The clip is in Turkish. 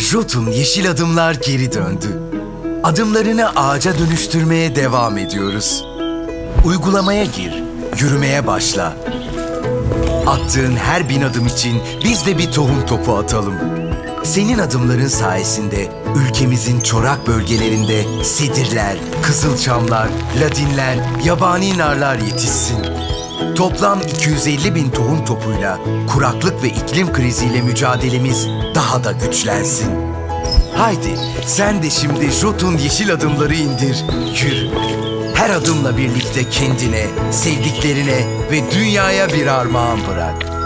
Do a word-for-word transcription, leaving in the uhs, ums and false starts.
Jotun Yeşil Adımlar geri döndü. Adımlarını ağaca dönüştürmeye devam ediyoruz. Uygulamaya gir, yürümeye başla. Attığın her bin adım için biz de bir tohum topu atalım. Senin adımların sayesinde ülkemizin çorak bölgelerinde sedirler, kızılçamlar, ladinler, yabani narlar yetişsin. Toplam iki yüz elli bin tohum topuyla kuraklık ve iklim kriziyle mücadelemiz daha da güçlensin. Haydi sen de şimdi Jotun Yeşil Adımları indir, yürü. Her adımla birlikte kendine, sevdiklerine ve dünyaya bir armağan bırak.